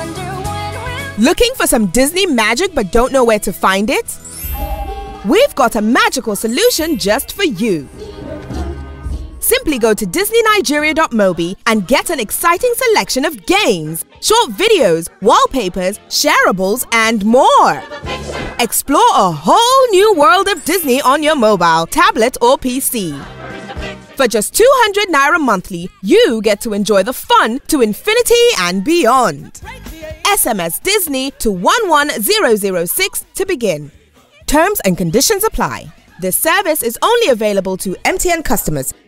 Looking for some Disney magic but don't know where to find it? We've got a magical solution just for you. Simply go to disneynigeria.mobi and get an exciting selection of games, short videos, wallpapers, shareables, and more. Explore a whole new world of Disney on your mobile, tablet, or PC. For just 200 Naira monthly, you get to enjoy the fun to infinity and beyond. SMS Disney to 11006 to begin. Terms and conditions apply. This service is only available to MTN customers.